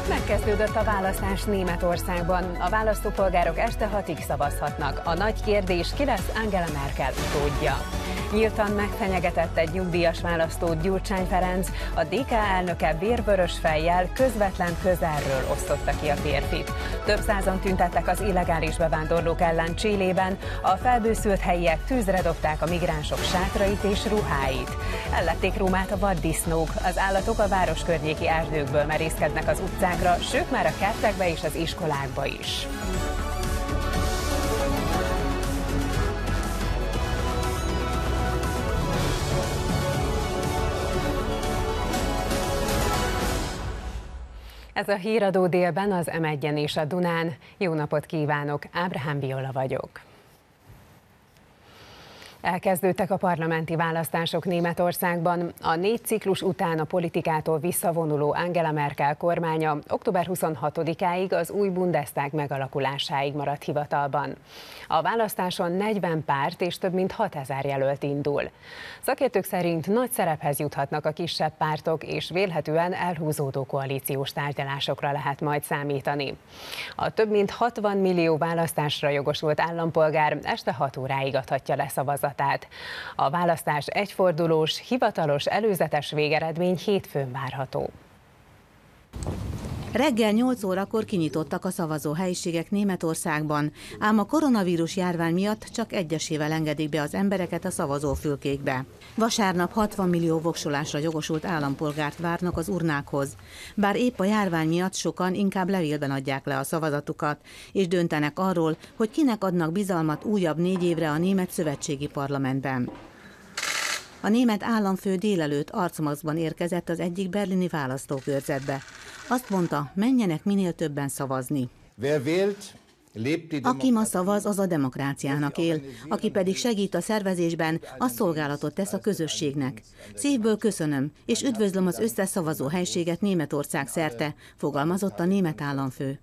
Megkezdődött a választás Németországban. A választópolgárok este 6-ig szavazhatnak. A nagy kérdés, ki lesz Angela Merkel utódja. Nyíltan megfenyegetett egy nyugdíjas választót Gyurcsány Ferenc, a DK elnöke vérvörös fejjel közvetlen közelről osztotta ki a férfit. Több százan tüntettek az illegális bevándorlók ellen Chilében, a felbőszült helyiek tűzre dobták a migránsok sátrait és ruháit. Ellették Rómát a vaddisznók, az állatok a város környéki erdőkből merészkednek az utcákra, sőt már a kertekbe és az iskolákba is. Ez a híradó délben az M1-en és a Dunán. Jó napot kívánok, Ábrahám Viola vagyok. Elkezdődtek a parlamenti választások Németországban. A 4 ciklus után a politikától visszavonuló Angela Merkel kormánya október 26-áig az új Bundestag megalakulásáig maradt hivatalban. A választáson 40 párt és több mint 6000 jelölt indul. Szakértők szerint nagy szerephez juthatnak a kisebb pártok, és vélhetően elhúzódó koalíciós tárgyalásokra lehet majd számítani. A több mint 60 millió választásra jogosult állampolgár este 6 óráig adhatja le szavazatát. A választás egyfordulós, hivatalos előzetes végeredmény hétfőn várható. Reggel 8 órakor kinyitottak a szavazóhelyiségek Németországban, ám a koronavírus járvány miatt csak egyesével engedik be az embereket a szavazófülkékbe. Vasárnap 60 millió voksolásra jogosult állampolgárt várnak az urnákhoz, bár épp a járvány miatt sokan inkább levélben adják le a szavazatukat, és döntenek arról, hogy kinek adnak bizalmat újabb 4 évre a német szövetségi parlamentben. A német államfő délelőtt arcmaszkban érkezett az egyik berlini választókörzetbe. Azt mondta, menjenek minél többen szavazni. Aki ma szavaz, az a demokráciának él, aki pedig segít a szervezésben, az szolgálatot tesz a közösségnek. Szívből köszönöm, és üdvözlöm az összes szavazóhelységet Németország szerte, fogalmazott a német államfő.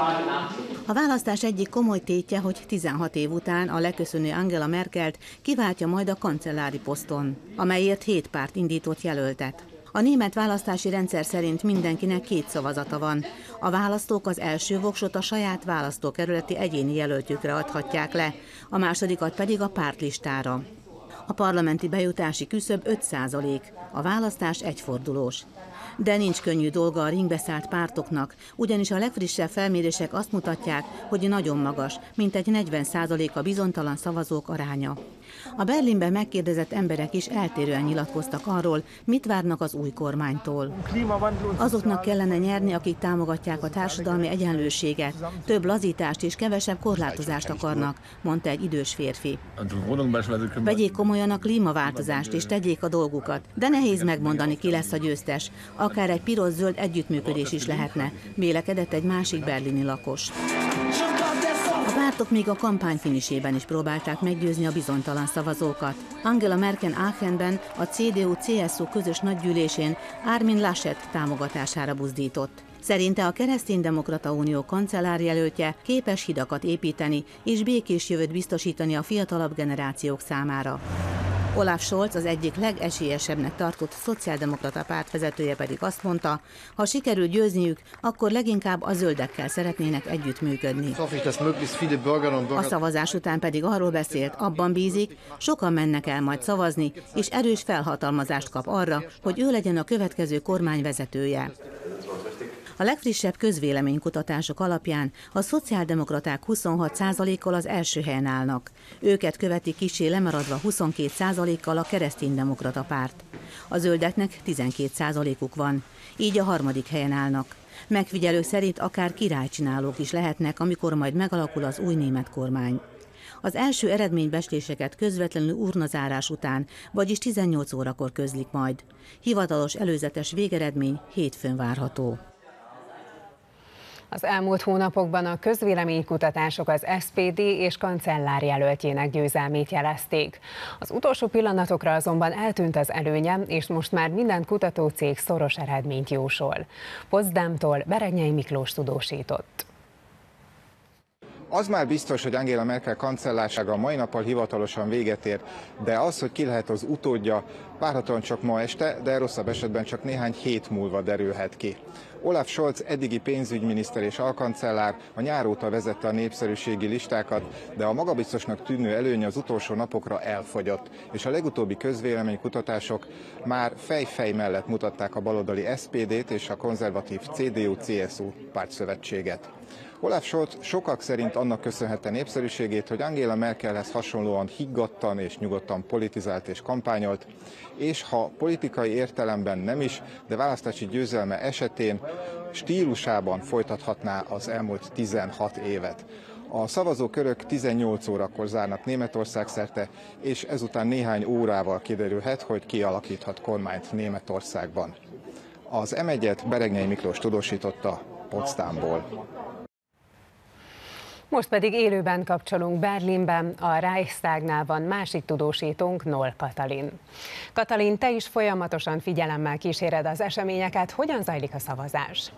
A választás egyik komoly tétje, hogy 16 év után a leköszönő Angela Merkelt kiváltja majd a kancellári poszton, amelyért 7 párt indított jelöltet. A német választási rendszer szerint mindenkinek 2 szavazata van. A választók az első voksot a saját választókerületi egyéni jelöltjükre adhatják le, a másodikat pedig a pártlistára. A parlamenti bejutási küszöb 5%, a választás egyfordulós. De nincs könnyű dolga a ringbe szállt pártoknak, ugyanis a legfrissebb felmérések azt mutatják, hogy nagyon magas, mintegy 40% a bizonytalan szavazók aránya. A Berlinben megkérdezett emberek is eltérően nyilatkoztak arról, mit várnak az új kormánytól. Azoknak kellene nyerni, akik támogatják a társadalmi egyenlőséget, több lazítást és kevesebb korlátozást akarnak, mondta egy idős férfi. Vegyék komolyan a klímaváltozást és tegyék a dolgukat, de nehéz megmondani, ki lesz a győztes. Akár egy piros-zöld együttműködés is lehetne, vélekedett egy másik berlini lakos. A pártok még a kampány finisében is próbálták meggyőzni a bizonytalan szavazókat. Angela Merkel Aachenben a CDU-CSU közös nagygyűlésén Armin Laschet támogatására buzdított. Szerinte a Kereszténydemokrata Unió kancellárjelöltje képes hidakat építeni és békés jövőt biztosítani a fiatalabb generációk számára. Olaf Scholz, az egyik legesélyesebbnek tartott szociáldemokrata párt vezetője pedig azt mondta, ha sikerül győzniük, akkor leginkább a zöldekkel szeretnének együttműködni. A szavazás után pedig arról beszélt, abban bízik, sokan mennek el majd szavazni, és erős felhatalmazást kap arra, hogy ő legyen a következő kormány vezetője. A legfrissebb közvéleménykutatások alapján a szociáldemokraták 26%-kal az első helyen állnak. Őket követi kissé lemaradva 22%-kal a kereszténydemokrata párt. A zöldeknek 12%-uk van, így a 3. helyen állnak. Megfigyelők szerint akár királycsinálók is lehetnek, amikor majd megalakul az új német kormány. Az első eredménybecsléseket közvetlenül urnazárás után, vagyis 18 órakor közlik majd. Hivatalos előzetes végeredmény hétfőn várható. Az elmúlt hónapokban a közvéleménykutatások az SPD és kancellárjelöltjének győzelmét jelezték. Az utolsó pillanatokra azonban eltűnt az előnye, és most már minden kutatócég szoros eredményt jósol. Potsdamtól Berenyei Miklós tudósított. Az már biztos, hogy Angela Merkel kancellársága mai nappal hivatalosan véget ér, de az, hogy ki lehet az utódja, várhatóan csak ma este, de rosszabb esetben csak néhány hét múlva derülhet ki. Olaf Scholz eddigi pénzügyminiszter és alkancellár a nyár óta vezette a népszerűségi listákat, de a magabiztosnak tűnő előnye az utolsó napokra elfogyott, és a legutóbbi közvéleménykutatások már fej-fej mellett mutatták a baloldali SPD-t és a konzervatív CDU-CSU pártszövetséget. Olaf Scholz sokak szerint annak köszönhette népszerűségét, hogy Angela Merkelhez hasonlóan higgadtan és nyugodtan politizált és kampányolt, és ha politikai értelemben nem is, de választási győzelme esetén stílusában folytathatná az elmúlt 16 évet. A szavazókörök 18 órakor zárnak Németország szerte, és ezután néhány órával kiderülhet, hogy ki alakíthat kormányt Németországban. Az M1-et Beregnyi Miklós tudósította Potsdamból. Most pedig élőben kapcsolunk Berlinben, a Reichstagnál van másik tudósítónk, Noll Katalin. Katalin, te is folyamatosan figyelemmel kíséred az eseményeket, hogyan zajlik a szavazás?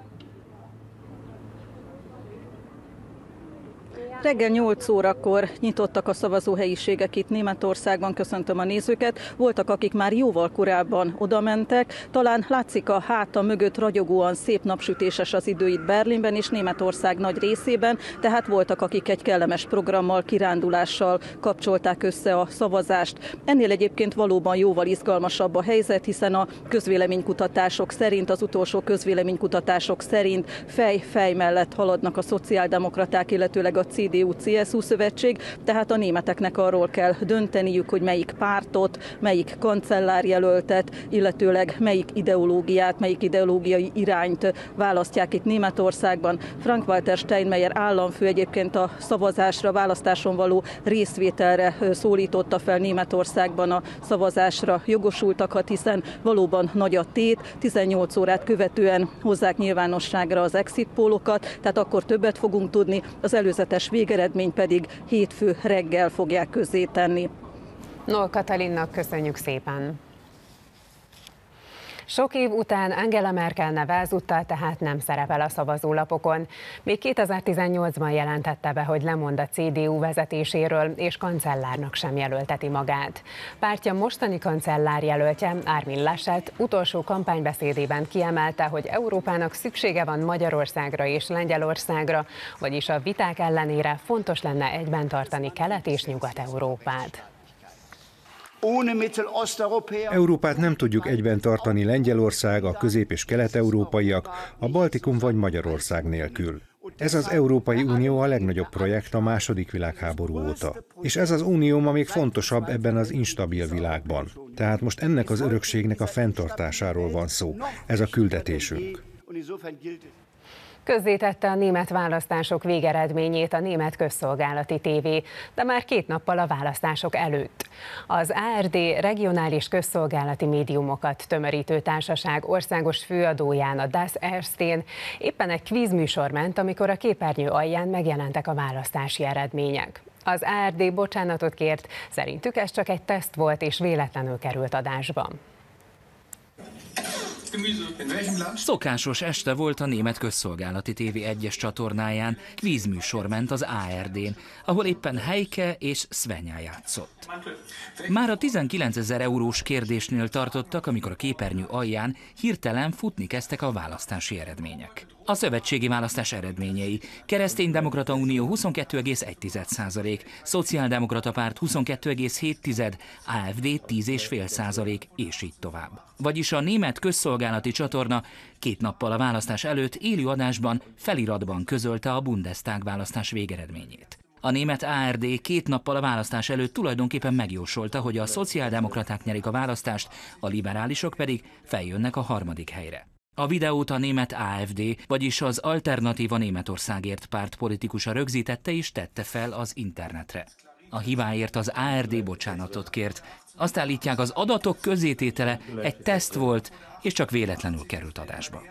Reggel 8 órakor nyitottak a szavazóhelyiségek itt Németországban, köszöntöm a nézőket. Voltak, akik már jóval korábban odamentek. Talán látszik a háta mögött ragyogóan szép napsütéses az idő itt Berlinben és Németország nagy részében, tehát voltak, akik egy kellemes programmal, kirándulással kapcsolták össze a szavazást. Ennél egyébként valóban jóval izgalmasabb a helyzet, hiszen a közvéleménykutatások szerint, az utolsó közvéleménykutatások szerint fej mellett haladnak a szociáldemokraták, illetőleg a CDU-CSU szövetség, tehát a németeknek arról kell dönteniük, hogy melyik pártot, melyik kancellárjelöltet, illetőleg melyik ideológiát, melyik ideológiai irányt választják itt Németországban. Frank-Walter Steinmeier államfő egyébként a szavazásra, választáson való részvételre szólította fel Németországban a szavazásra jogosultakat, hiszen valóban nagy a tét, 18 órát követően hozzák nyilvánosságra az exit pólokat, tehát akkor többet fogunk tudni, az előzetes végeredmény pedig hétfő reggel fogják közzétenni. Noll Katalinnak köszönjük szépen! Sok év után Angela Merkel neve ezúttal tehát nem szerepel a szavazólapokon. Még 2018-ban jelentette be, hogy lemond a CDU vezetéséről, és kancellárnak sem jelölteti magát. Pártja mostani kancellárjelöltje, Armin Laschet utolsó kampánybeszédében kiemelte, hogy Európának szüksége van Magyarországra és Lengyelországra, vagyis a viták ellenére fontos lenne egyben tartani Kelet- és Nyugat-Európát. Európát nem tudjuk egyben tartani Lengyelország, a közép- és kelet-európaiak, a Baltikum vagy Magyarország nélkül. Ez az Európai Unió a legnagyobb projekt a második világháború óta. És ez az unió ma még fontosabb ebben az instabil világban. Tehát most ennek az örökségnek a fenntartásáról van szó. Ez a küldetésünk. Közzétette a német választások végeredményét a német közszolgálati tévé, de már 2 nappal a választások előtt. Az ARD regionális közszolgálati médiumokat tömörítő társaság országos főadóján, a Das Erstén éppen egy kvízműsor ment, amikor a képernyő alján megjelentek a választási eredmények. Az ARD bocsánatot kért, szerintük ez csak egy teszt volt és véletlenül került adásba. Szokásos este volt a német közszolgálati tévé 1-es csatornáján, kvízműsor ment az ARD-n, ahol éppen Heike és Svenja játszott. Már a 19 000 eurós kérdésnél tartottak, amikor a képernyő alján hirtelen futni kezdtek a választási eredmények. A szövetségi választás eredményei: Kereszténydemokrata Unió 22,1%, Szociáldemokrata Párt 22,7%, AfD 10,5% és így tovább. Vagyis a német közszolgálati csatorna 2 nappal a választás előtt élő adásban, feliratban közölte a Bundestag választás végeredményét. A német ARD 2 nappal a választás előtt tulajdonképpen megjósolta, hogy a szociáldemokraták nyerik a választást, a liberálisok pedig feljönnek a 3. helyre. A videót a német AfD, vagyis az Alternatíva Németországért párt politikusa rögzítette és tette fel az internetre. A hibáért az ARD bocsánatot kért. Azt állítják, az adatok közzététele egy teszt volt, és csak véletlenül került adásba.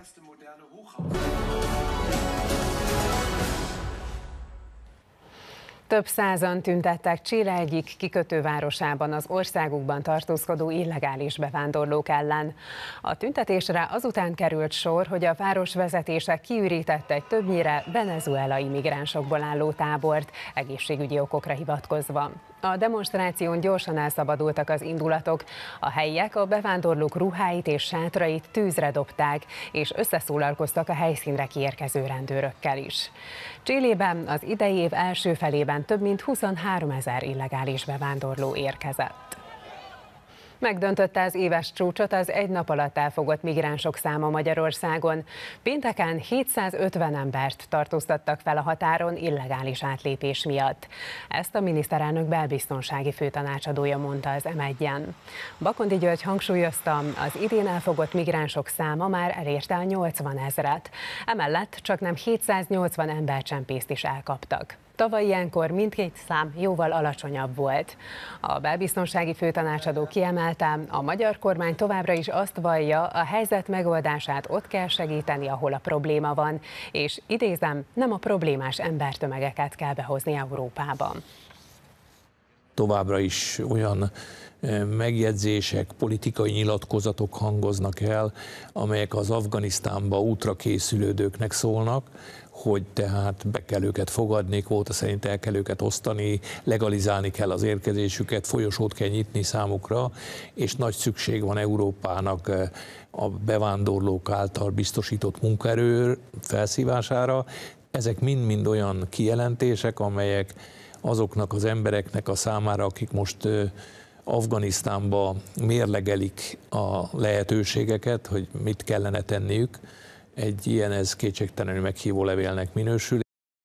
Több százan tüntettek Chile egyik kikötővárosában az országukban tartózkodó illegális bevándorlók ellen. A tüntetésre azután került sor, hogy a város vezetése kiürített egy többnyire venezuelai migránsokból álló tábort, egészségügyi okokra hivatkozva. A demonstráción gyorsan elszabadultak az indulatok, a helyiek a bevándorlók ruháit és sátrait tűzre dobták, és összeszólalkoztak a helyszínre kiérkező rendőrökkel is. Chilében az idei év első felében több mint 23 000 illegális bevándorló érkezett. Megdöntötte az éves csúcsot az egy nap alatt elfogott migránsok száma Magyarországon. Pénteken 750 embert tartóztattak fel a határon illegális átlépés miatt. Ezt a miniszterelnök belbiztonsági főtanácsadója mondta az M1-en. Bakonti György hangsúlyozta, az idén elfogott migránsok száma már elérte a 80 000-et. Emellett csaknem 780 embercsempészt is elkaptak. Tavaly ilyenkor mindkét szám jóval alacsonyabb volt. A belbiztonsági főtanácsadó kiemelte, a magyar kormány továbbra is azt vallja, a helyzet megoldását ott kell segíteni, ahol a probléma van, és idézem, nem a problémás embertömegeket kell behozni Európában. Továbbra is olyan megjegyzések, politikai nyilatkozatok hangoznak el, amelyek az Afganisztánba útra készülődőknek szólnak, hogy tehát be kell őket fogadni, kvóta szerint el kell őket osztani, legalizálni kell az érkezésüket, folyosót kell nyitni számukra, és nagy szükség van Európának a bevándorlók által biztosított munkaerő felszívására. Ezek mind-mind olyan kijelentések, amelyek azoknak az embereknek a számára, akik most Afganisztánba mérlegelik a lehetőségeket, hogy mit kellene tenniük, egy ilyen ez kétségtelenül meghívó levélnek minősül.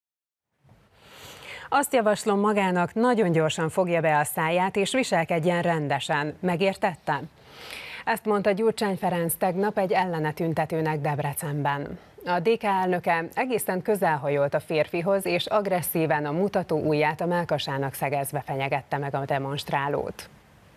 Azt javaslom magának, nagyon gyorsan fogja be a száját és viselkedjen rendesen. Megértette? Ezt mondta Gyurcsány Ferenc tegnap egy ellene tüntetőnek Debrecenben. A DK elnöke egészen közel hajolt a férfihoz, és agresszíven a mutató ujját a mellkasának szegezve fenyegette meg a demonstrálót.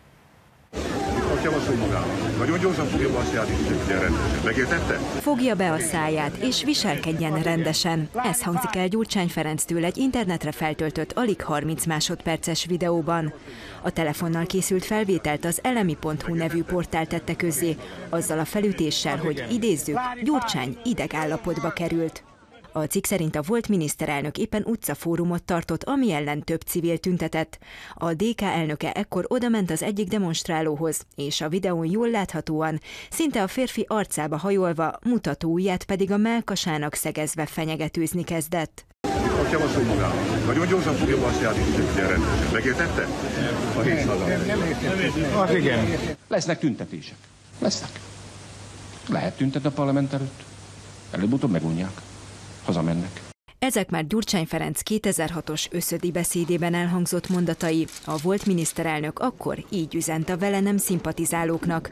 Nagyon gyorsan fogja be a száját, és viselkedjen rendesen. Megértette? Fogja be a száját, és viselkedjen rendesen. Ez hangzik el Gyurcsány Ferenctől egy internetre feltöltött alig 30 másodperces videóban. A telefonnal készült felvételt az elemi.hu nevű portál tette közzé, azzal a felütéssel, hogy idézzük, Gyurcsány idegállapotba került. A cikk szerint a volt miniszterelnök éppen utcafórumot tartott, ami ellen több civil tüntetett. A DK elnöke ekkor odament az egyik demonstrálóhoz, és a videón jól láthatóan, szinte a férfi arcába hajolva, mutató ujját pedig a mellkasának szegezve fenyegetőzni kezdett. Azt javaslom magának. Nagyon gyorsan fogja be a száját, és viselkedjen rendesen. Megértette? A hét haza. Az igen. Lesznek tüntetések. Lesznek. Lehet tüntetni a parlament előtt. Előbb-utóbb megunják. Hazamennek. Ezek már Gyurcsány Ferenc 2006-os összödi beszédében elhangzott mondatai. A volt miniszterelnök akkor így üzent a vele nem szimpatizálóknak.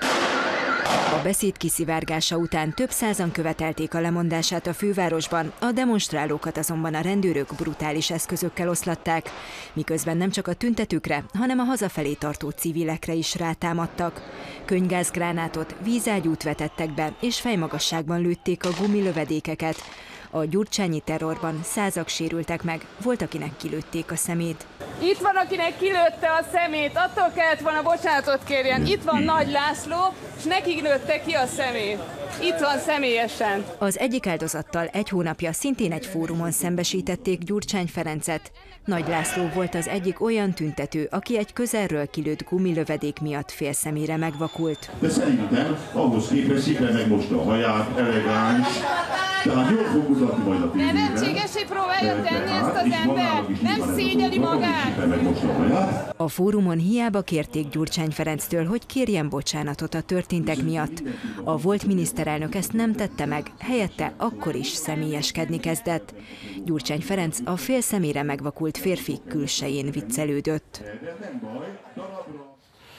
A beszéd kiszivárgása után több százan követelték a lemondását a fővárosban, a demonstrálókat azonban a rendőrök brutális eszközökkel oszlatták, miközben nem csak a tüntetőkre, hanem a hazafelé tartó civilekre is rátámadtak. Könygázgránátot, vízágyút vetettek be, és fejmagasságban lőtték a gumilövedékeket. A gyurcsányi terrorban százak sérültek meg, volt, akinek kilőtték a szemét. Itt van, akinek kilőtte a szemét, attól kellett volna bocsánatot kérjen. Itt van Nagy László, és nekik lőtte ki a szemét. Itt van személyesen. Az egyik áldozattal egy hónapja szintén egy fórumon szembesítették Gyurcsány Ferencet. Nagy László volt az egyik olyan tüntető, aki egy közelről kilőtt gumilövedék miatt fél szemére megvakult. De szerintem ahhoz képest szépen megmosta a haját, elegáns, tehát jól fog mutatni majd a tévében. Nevetségesé próbálja tenni ezt az ember, nem szégyeli magát. A fórumon hiába kérték Gyurcsány Ferenctől, hogy kérjen bocsánatot a történtek miatt. A volt miniszterelnök ezt nem tette meg, helyette akkor is személyeskedni kezdett. Gyurcsány Ferenc a fél szemére megvakult férfi külsején viccelődött.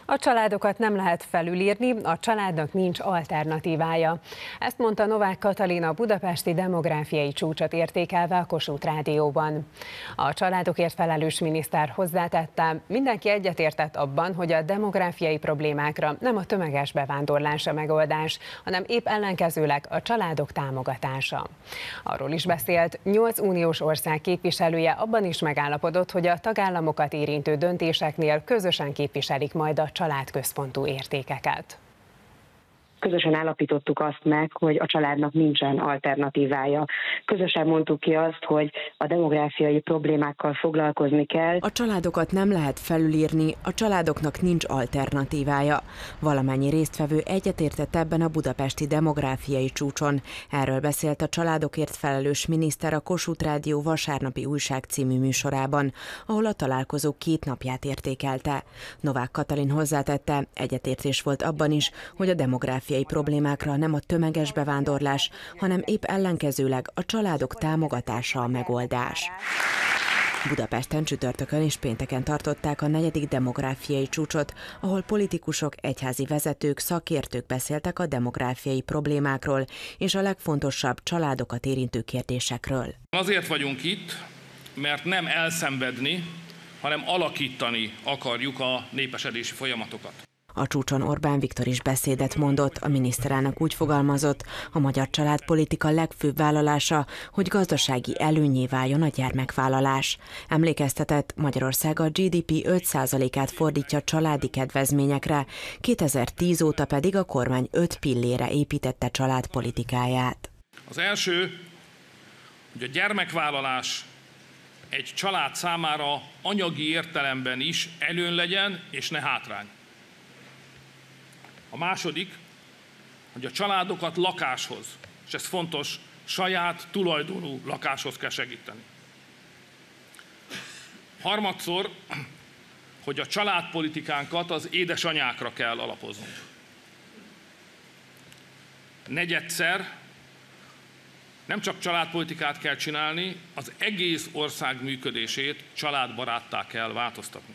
A családokat nem lehet felülírni, a családnak nincs alternatívája. Ezt mondta Novák Katalin a budapesti demográfiai csúcsot értékelve a Kossuth Rádióban. A családokért felelős miniszter hozzátette, mindenki egyetértett abban, hogy a demográfiai problémákra nem a tömeges bevándorlás a megoldás, hanem épp ellenkezőleg a családok támogatása. Arról is beszélt, 8 uniós ország képviselője abban is megállapodott, hogy a tagállamokat érintő döntéseknél közösen képviselik majd a családközpontú értékeket. Közösen állapítottuk azt meg, hogy a családnak nincsen alternatívája. Közösen mondtuk ki azt, hogy a demográfiai problémákkal foglalkozni kell. A családokat nem lehet felülírni, a családoknak nincs alternatívája. Valamennyi résztvevő egyetértett ebben a budapesti demográfiai csúcson. Erről beszélt a családokért felelős miniszter a Kossuth Rádió vasárnapi újság című műsorában, ahol a találkozó 2 napját értékelte. Novák Katalin hozzátette, egyetértés volt abban is, hogy a demográfiai problémákra nem a tömeges bevándorlás, hanem épp ellenkezőleg a családok támogatása a megoldás. Budapesten csütörtökön és pénteken tartották a 4. demográfiai csúcsot, ahol politikusok, egyházi vezetők, szakértők beszéltek a demográfiai problémákról és a legfontosabb családokat érintő kérdésekről. Azért vagyunk itt, mert nem elszenvedni, hanem alakítani akarjuk a népesedési folyamatokat. A csúcson Orbán Viktor is beszédet mondott, a miniszterelnök úgy fogalmazott, a magyar családpolitika legfőbb vállalása, hogy gazdasági előnnyé váljon a gyermekvállalás. Emlékeztetett, Magyarország a GDP 5%-át fordítja családi kedvezményekre, 2010 óta pedig a kormány 5 pillére építette családpolitikáját. Az első, hogy a gyermekvállalás egy család számára anyagi értelemben is előny legyen, és ne hátrány. A második, hogy a családokat lakáshoz, és ez fontos, saját tulajdonú lakáshoz kell segíteni. Harmadszor, hogy a családpolitikánkat az édesanyákra kell alapoznunk. Negyedszer, nem csak családpolitikát kell csinálni, az egész ország működését családbaráttá kell változtatni.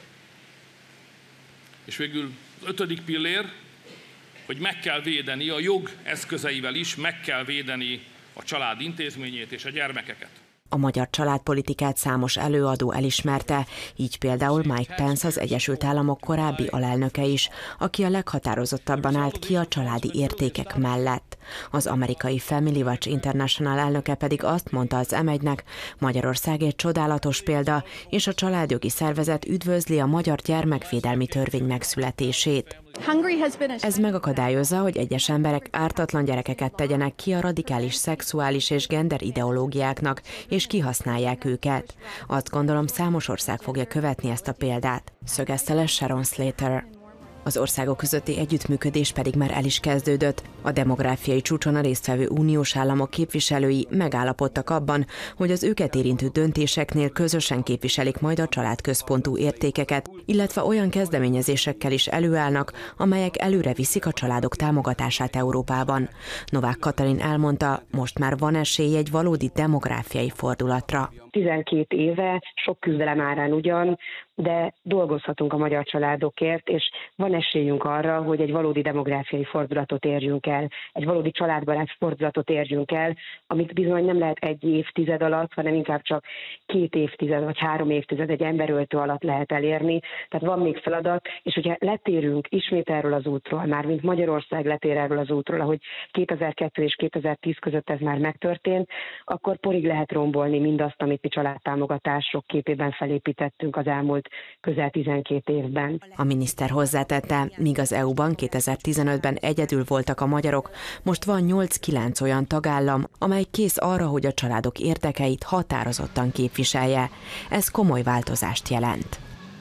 És végül az 5. pillér, hogy meg kell védeni a jog eszközeivel is, meg kell védeni a család intézményét és a gyermekeket. A magyar családpolitikát számos előadó elismerte, így például Mike Pence, az Egyesült Államok korábbi alelnöke is, aki a leghatározottabban állt ki a családi értékek mellett. Az amerikai Family Watch International elnöke pedig azt mondta az M1-nek, Magyarország egy csodálatos példa, és a családjogi szervezet üdvözli a magyar gyermekvédelmi törvény megszületését. Ez megakadályozza, hogy egyes emberek ártatlan gyerekeket tegyenek ki a radikális szexuális és gender ideológiáknak, és kihasználják őket. Azt gondolom, számos ország fogja követni ezt a példát, szögezte le Sharon Slater. Az országok közötti együttműködés pedig már el is kezdődött. A demográfiai csúcson a résztvevő uniós államok képviselői megállapodtak abban, hogy az őket érintő döntéseknél közösen képviselik majd a családközpontú értékeket, illetve olyan kezdeményezésekkel is előállnak, amelyek előre viszik a családok támogatását Európában. Novák Katalin elmondta, most már van esély egy valódi demográfiai fordulatra. 12 éve, sok küzdelem árán ugyan, de dolgozhatunk a magyar családokért, és van esélyünk arra, hogy egy valódi demográfiai fordulatot érjünk el, egy valódi családbarát fordulatot érjünk el, amit bizony nem lehet 1 évtized alatt, hanem inkább csak 2 évtized vagy 3 évtized egy emberöltő alatt lehet elérni. Tehát van még feladat, és hogyha letérünk ismét erről az útról, mármint Magyarország letér erről az útról, ahogy 2002 és 2010 között ez már megtörtént, akkor porig lehet rombolni mindazt, amit mi családtámogatások képében felépítettünk az elmúlt közel 12 évben. A miniszter hozzátette, míg az EU-ban 2015-ben egyedül voltak a magyarok, most van 8-9 olyan tagállam, amely kész arra, hogy a családok érdekeit határozottan képviselje. Ez komoly változást jelent.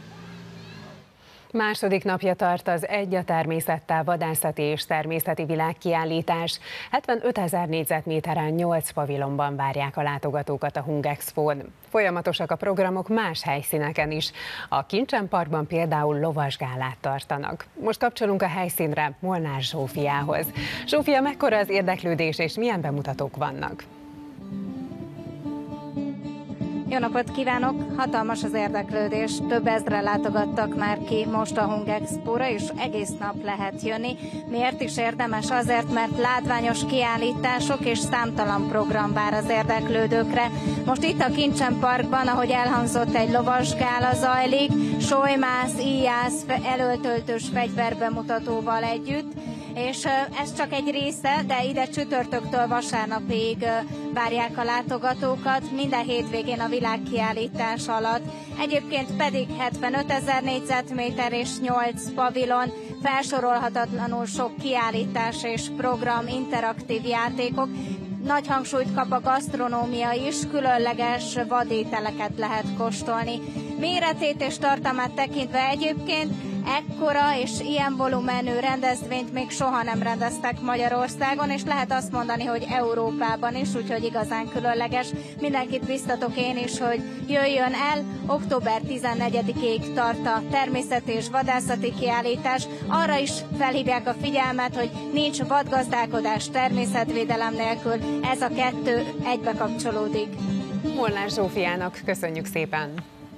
Második napja tart az Egy a természettel vadászati és természeti világkiállítás. 75 000 négyzetméteren 8 pavilonban várják a látogatókat a Hungexpón. Folyamatosak a programok más helyszíneken is. A Kincsen Parkban például lovasgálát tartanak. Most kapcsolunk a helyszínre Molnár Zsófiához. Zsófia, mekkora az érdeklődés és milyen bemutatók vannak? Jó napot kívánok! Hatalmas az érdeklődés. Több ezren látogattak már ki most a Hungexpóra, és egész nap lehet jönni. Miért is érdemes? Azért, mert látványos kiállítások és számtalan program vár az érdeklődőkre. Most itt a Kincsen Parkban, ahogy elhangzott, egy lovasgála zajlik, solymász, íjász, elöltöltős fegyverbemutatóval együtt. És ez csak egy része, de ide csütörtöktől vasárnapig várják a látogatókat, minden hétvégén a világkiállítás alatt. Egyébként pedig 75 000 négyzetméter és 8 pavilon, felsorolhatatlanul sok kiállítás és program, interaktív játékok. Nagy hangsúlyt kap a gasztronómia is, különleges vadételeket lehet kóstolni. Méretét és tartalmát tekintve egyébként ekkora és ilyen volumenű rendezvényt még soha nem rendeztek Magyarországon, és lehet azt mondani, hogy Európában is, úgyhogy igazán különleges. Mindenkit biztatok én is, hogy jöjjön el. Október 14-ig tart a természeti és vadászati kiállítás. Arra is felhívják a figyelmet, hogy nincs vadgazdálkodás természetvédelem nélkül. Ez a kettő egybe kapcsolódik. Molnár Zsófiának köszönjük szépen!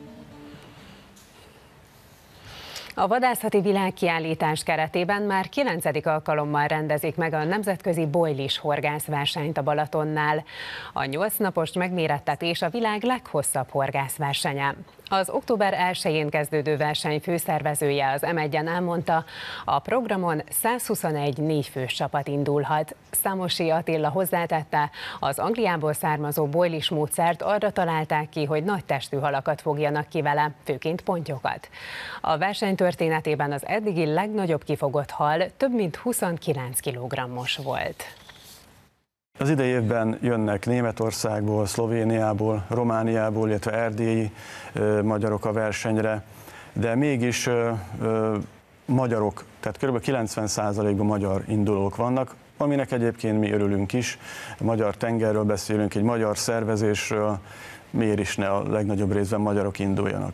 A vadászati világkiállítás keretében már 9. alkalommal rendezik meg a nemzetközi bojlis horgászversenyt a Balatonnál. A 8 napos megmérettetés a világ leghosszabb horgászversenye. Az október 1-én kezdődő verseny főszervezője, az M1-en elmondta, a programon 121 4-fős csapat indulhat. Számosi Attila hozzátette, az Angliából származó bojlis módszert arra találták ki, hogy nagy testű halakat fogjanak ki vele, főként pontyokat. A verseny történetében az eddigi legnagyobb kifogott hal több mint 29 kg-os volt. Az idei évben jönnek Németországból, Szlovéniából, Romániából, illetve erdélyi magyarok a versenyre, de mégis magyarok, tehát kb. 90%-ban magyar indulók vannak, aminek egyébként mi örülünk is. A magyar tengerről beszélünk, egy magyar szervezésről, miért is ne a legnagyobb részben magyarok induljanak.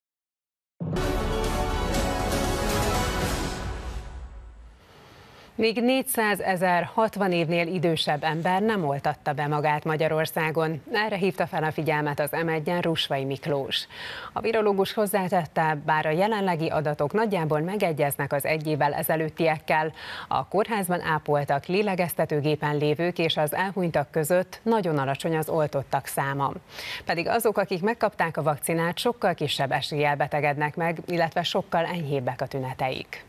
Még 400 000 60 évnél idősebb ember nem oltatta be magát Magyarországon. Erre hívta fel a figyelmet az M1-en Rusvai Miklós. A virológus hozzátette, bár a jelenlegi adatok nagyjából megegyeznek az egy évvel ezelőttiekkel, a kórházban ápoltak, lélegeztetőgépen lévők és az elhunytak között nagyon alacsony az oltottak száma. Pedig azok, akik megkapták a vakcinát, sokkal kisebb eséllyel betegednek meg, illetve sokkal enyhébbek a tüneteik.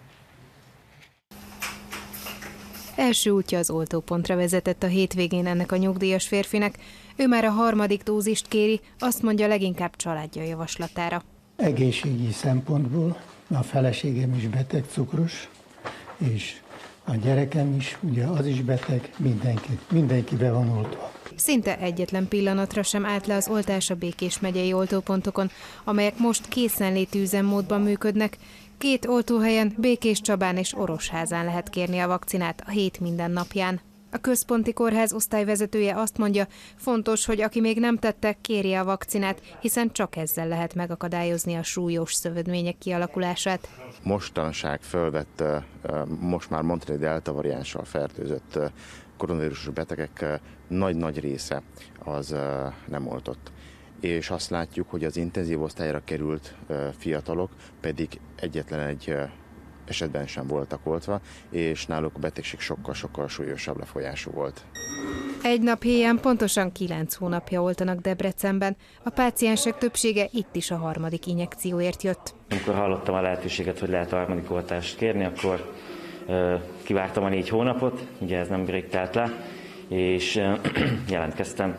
Első útja az oltópontra vezetett a hétvégén ennek a nyugdíjas férfinek. Ő már a 3. dózist kéri, azt mondja, leginkább családja javaslatára. Egészségi szempontból a feleségem is beteg, cukros, és a gyerekem is, ugye az is beteg, mindenki be van oltva. Szinte egyetlen pillanatra sem állt le az oltás a Békés megyei oltópontokon, amelyek most készenléti üzemmódban működnek. 2 oltóhelyen, Békéscsabán és Orosházán lehet kérni a vakcinát a hét minden napján. A központi kórház osztályvezetője azt mondja, fontos, hogy aki még nem tette, kérje a vakcinát, hiszen csak ezzel lehet megakadályozni a súlyos szövődmények kialakulását. Mostanság fölvett, most már mondhatni, delta variánssal fertőzött koronavírusos betegek nagy része az nem oltott. És azt látjuk, hogy az intenzív osztályra került fiatalok pedig egyetlen egy esetben sem voltak oltva, és náluk a betegség sokkal súlyosabb lefolyású volt. Egy nap héján pontosan 9 hónapja oltanak Debrecenben. A páciensek többsége itt is a 3. injekcióért jött. Amikor hallottam a lehetőséget, hogy lehet a 3. oltást kérni, akkor kivártam a 4 hónapot, ugye ez nem rég telt le, és jelentkeztem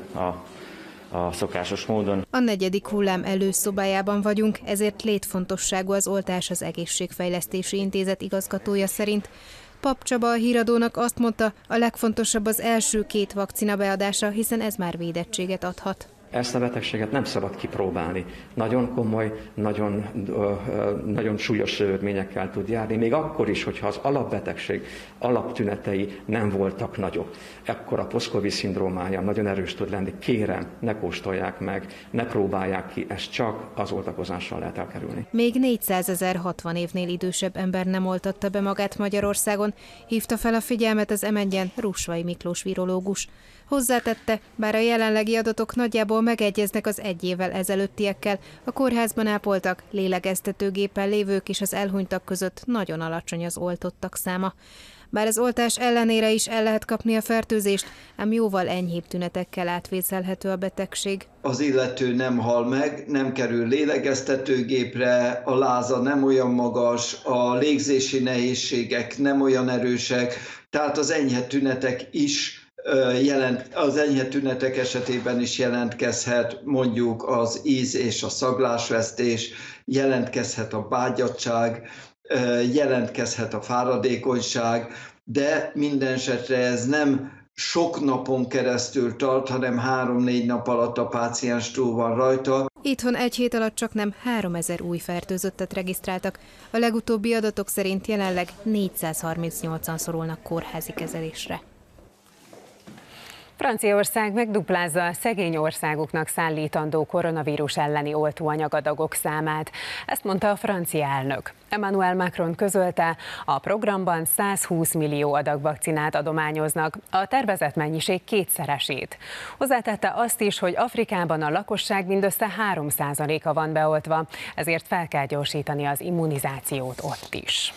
a szokásos módon. A 4. hullám előszobájában vagyunk, ezért létfontosságú az oltás az Egészségfejlesztési Intézet igazgatója szerint. Pap Csaba a Híradónak azt mondta, a legfontosabb az első 2 vakcina beadása, hiszen ez már védettséget adhat. Ezt a betegséget nem szabad kipróbálni. Nagyon komoly, nagyon súlyos szövődményekkel tud járni, még akkor is, hogyha az alapbetegség alaptünetei nem voltak nagyok. Ekkor a post-covid szindrómája nagyon erős tud lenni. Kérem, ne kóstolják meg, ne próbálják ki, ezt csak az oltakozással lehet elkerülni. Még 400 000 60 évnél idősebb ember nem oltatta be magát Magyarországon, hívta fel a figyelmet az M1-en Rusvai Miklós virológus. Hozzátette, bár a jelenlegi adatok nagyjából ahol megegyeznek az 1 évvel ezelőttiekkel, a kórházban ápoltak, lélegeztetőgéppel lévők és az elhunytak között nagyon alacsony az oltottak száma. Bár az oltás ellenére is el lehet kapni a fertőzést, ám jóval enyhébb tünetekkel átvészelhető a betegség. Az illető nem hal meg, nem kerül lélegeztetőgépre, a láza nem olyan magas, a légzési nehézségek nem olyan erősek, tehát az enyhe tünetek esetében is jelentkezhet mondjuk az íz- és a szaglásvesztés, jelentkezhet a bágyadtság, jelentkezhet a fáradékonyság, de minden esetre ez nem sok napon keresztül tart, hanem 3-4 nap alatt a páciens túl van rajta. Itthon 1 hét alatt csaknem 3000 új fertőzöttet regisztráltak. A legutóbbi adatok szerint jelenleg 438-an szorulnak kórházi kezelésre. Franciaország megduplázza a szegény országoknak szállítandó koronavírus elleni oltóanyagadagok számát. Ezt mondta a francia elnök. Emmanuel Macron közölte, a programban 120 millió adag vakcinát adományoznak, a tervezett mennyiség 2-szeresét. Hozzátette azt is, hogy Afrikában a lakosság mindössze 3%-a van beoltva, ezért fel kell gyorsítani az immunizációt ott is.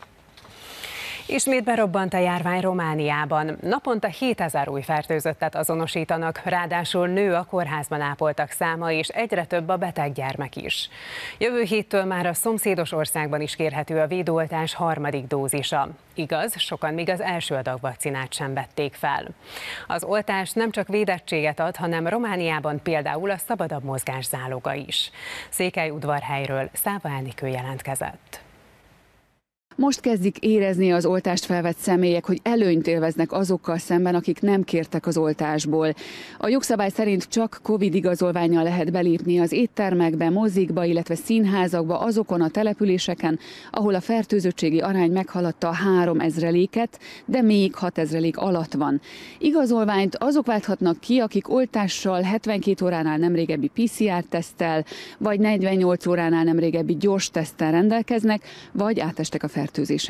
Ismét berobbant a járvány Romániában. Naponta 7000 új fertőzöttet azonosítanak, ráadásul nő a kórházban ápoltak száma, és egyre több a beteg gyermek is. Jövő héttől már a szomszédos országban is kérhető a védőoltás 3. dózisa. Igaz, sokan még az első adag vakcinát sem vették fel. Az oltás nem csak védettséget ad, hanem Romániában például a szabadabb mozgás záloga is. Székelyudvarhelyről Száva Enikő jelentkezett. Most kezdik érezni az oltást felvett személyek, hogy előnyt élveznek azokkal szemben, akik nem kértek az oltásból. A jogszabály szerint csak Covid igazolvánnyal lehet belépni az éttermekbe, mozikba, illetve színházakba, azokon a településeken, ahol a fertőzöttségi arány meghaladta a 3000-et, de még 6000 alatt van. Igazolványt azok válthatnak ki, akik oltással 72 óránál nem régebbi PCR-teszttel, vagy 48 óránál nem régebbi gyors teszttel rendelkeznek, vagy átestek a fertőzésen.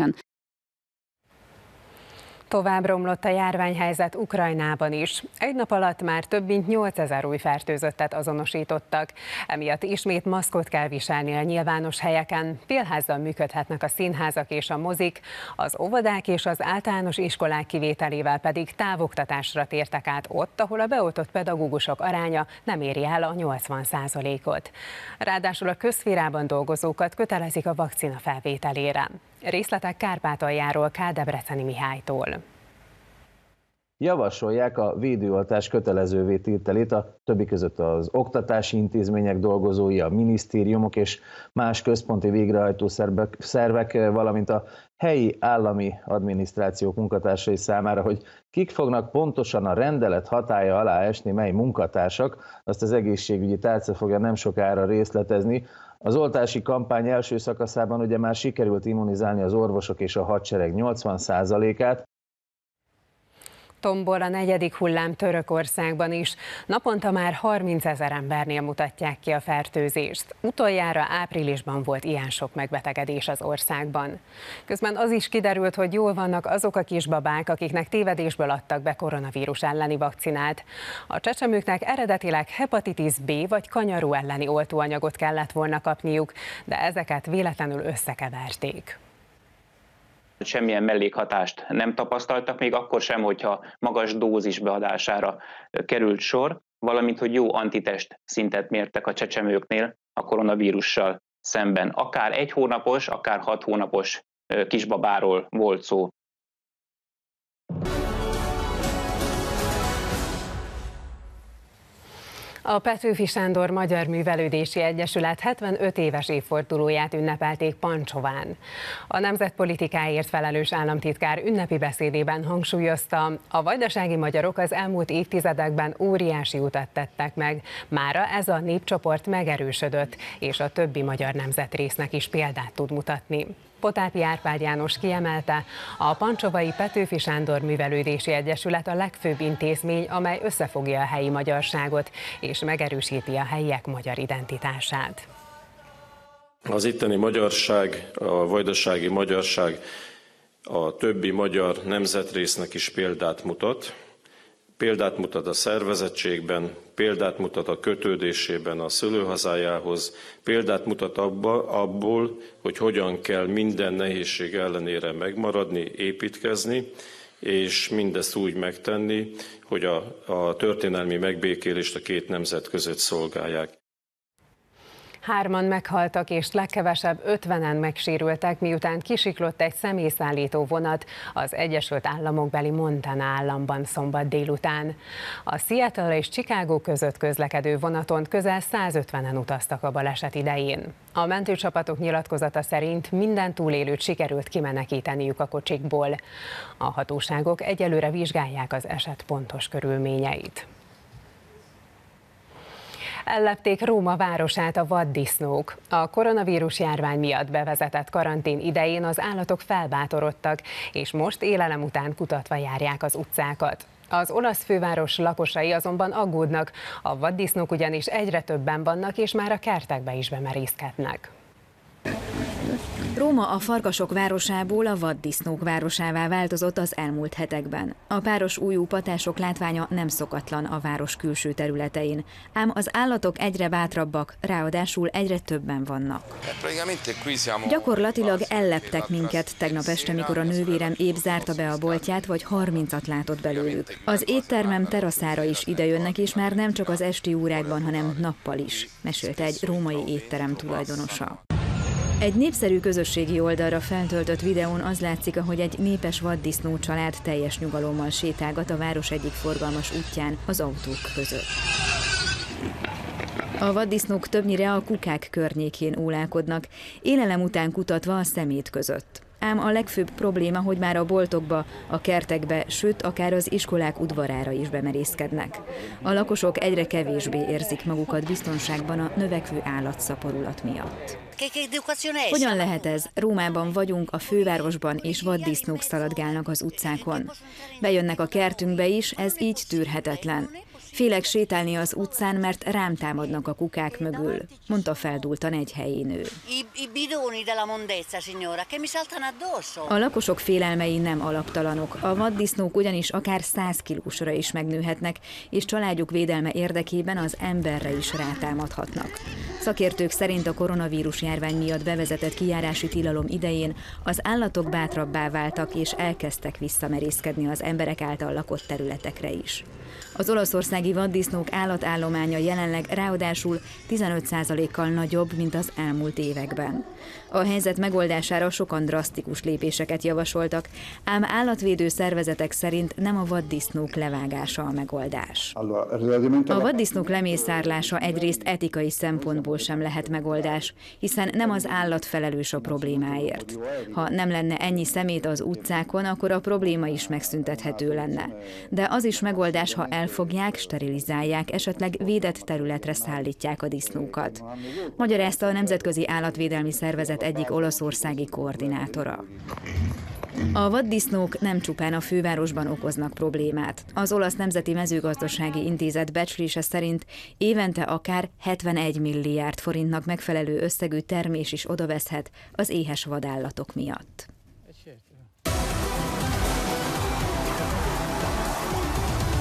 Tovább romlott a járványhelyzet Ukrajnában is. Egy nap alatt már több mint 8000 új fertőzöttet azonosítottak. Emiatt ismét maszkot kell viselni a nyilvános helyeken. Félházzal működhetnek a színházak és a mozik, az óvodák és az általános iskolák kivételével pedig távoktatásra tértek át ott, ahol a beoltott pedagógusok aránya nem éri el a 80%-ot. Ráadásul a közszférában dolgozókat kötelezik a vakcina felvételére. Részletek Kárpátaljáról Kádebreceni Mihálytól. Javasolják a védőoltás kötelezővé tételét a többi között az oktatási intézmények dolgozói, a minisztériumok és más központi végrehajtó szervek, valamint a helyi állami adminisztrációk munkatársai számára, hogy kik fognak pontosan a rendelet hatálya alá esni, mely munkatársak, azt az egészségügyi tárca fogja nem sokára részletezni. Az oltási kampány első szakaszában ugye már sikerült immunizálni az orvosok és a hadsereg 80%-át. Tombol a 4. hullám Törökországban is. Naponta már 30 000 embernél mutatják ki a fertőzést. Utoljára áprilisban volt ilyen sok megbetegedés az országban. Közben az is kiderült, hogy jól vannak azok a kisbabák, akiknek tévedésből adtak be koronavírus elleni vakcinát. A csecsemőknek eredetileg hepatitis B vagy kanyaró elleni oltóanyagot kellett volna kapniuk, de ezeket véletlenül összekeverték. Semmilyen mellékhatást nem tapasztaltak, még akkor sem, hogyha magas dózis beadására került sor, valamint hogy jó antitest szintet mértek a csecsemőknél a koronavírussal szemben. Akár 1 hónapos, akár 6 hónapos kisbabáról volt szó. A Petőfi Sándor Magyar Művelődési Egyesület 75 éves évfordulóját ünnepelték Pancsován. A nemzetpolitikáért felelős államtitkár ünnepi beszédében hangsúlyozta, a vajdasági magyarok az elmúlt évtizedekben óriási utat tettek meg. Mára ez a népcsoport megerősödött, és a többi magyar nemzetrésznek is példát tud mutatni. Potápi Árpád János kiemelte, a pancsovai Petőfi Sándor Művelődési Egyesület a legfőbb intézmény, amely összefogja a helyi magyarságot és megerősíti a helyiek magyar identitását. Az itteni magyarság, a vajdasági magyarság a többi magyar nemzetrésznek is példát mutat. példát mutat a szervezettségben, példát mutat a kötődésében a szülőhazájához, példát mutat abból, hogy hogyan kell minden nehézség ellenére megmaradni, építkezni, és mindezt úgy megtenni, hogy a történelmi megbékélést a két nemzet között szolgálják. 3-an meghaltak és legkevesebb 50-en megsérültek, miután kisiklott egy személyszállító vonat az Egyesült Államokbeli Montana államban szombat délután. A Seattle és Chicago között közlekedő vonaton közel 150-en utaztak a baleset idején. A mentőcsapatok nyilatkozata szerint minden túlélőt sikerült kimenekíteniük a kocsikból. A hatóságok egyelőre vizsgálják az eset pontos körülményeit. Ellepték Róma városát a vaddisznók. A koronavírus járvány miatt bevezetett karantén idején az állatok felbátorodtak, és most élelem után kutatva járják az utcákat. Az olasz főváros lakosai azonban aggódnak, a vaddisznók ugyanis egyre többen vannak, és már a kertekbe is bemerészkednek. Róma a farkasok városából a vaddisznók városává változott az elmúlt hetekben. A páros újú patások látványa nem szokatlan a város külső területein, ám az állatok egyre bátrabbak, ráadásul egyre többen vannak. Gyakorlatilag elleptek minket tegnap este, mikor a nővérem épp zárta be a boltját, vagy 30-at látott belőlük. Az éttermem teraszára is idejönnek, és már nem csak az esti órákban, hanem nappal is, mesélte egy római étterem tulajdonosa. Egy népszerű közösségi oldalra feltöltött videón az látszik, ahogy egy népes vaddisznó család teljes nyugalommal sétálgat a város egyik forgalmas útján az autók között. A vaddisznók többnyire a kukák környékén ólálkodnak, élelem után kutatva a szemét között. Ám a legfőbb probléma, hogy már a boltokba, a kertekbe, sőt, akár az iskolák udvarára is bemerészkednek. A lakosok egyre kevésbé érzik magukat biztonságban a növekvő állatszaporulat miatt. Hogyan lehet ez? Rómában vagyunk, a fővárosban, és vaddisznók szaladgálnak az utcákon. Bejönnek a kertünkbe is, ez így tűrhetetlen. Félek sétálni az utcán, mert rám támadnak a kukák mögül, mondta feldúltan egy helyi nő. A lakosok félelmei nem alaptalanok. A vaddisznók ugyanis akár 100 kilósra is megnőhetnek, és családjuk védelme érdekében az emberre is rátámadhatnak. Szakértők szerint a koronavírus járvány miatt bevezetett kijárási tilalom idején az állatok bátrabbá váltak, és elkezdtek visszamerészkedni az emberek által lakott területekre is. Az olaszországi vaddisznók állatállománya jelenleg ráadásul 15%-kal nagyobb, mint az elmúlt években. A helyzet megoldására sokan drasztikus lépéseket javasoltak, ám állatvédő szervezetek szerint nem a vaddisznók levágása a megoldás. A vaddisznók lemészárlása egyrészt etikai szempontból sem lehet megoldás, hiszen nem az állat felelős a problémáért. Ha nem lenne ennyi szemét az utcákon, akkor a probléma is megszüntethető lenne. De az is megoldás, ha elfogják, sterilizálják, esetleg védett területre szállítják a disznókat. Magyarázta a Nemzetközi Állatvédelmi Szervezet egyik olaszországi koordinátora. A vaddisznók nem csupán a fővárosban okoznak problémát. Az Olasz Nemzeti Mezőgazdasági Intézet becslése szerint évente akár 71 milliárd forintnak megfelelő összegű termés is odaveszhet az éhes vadállatok miatt.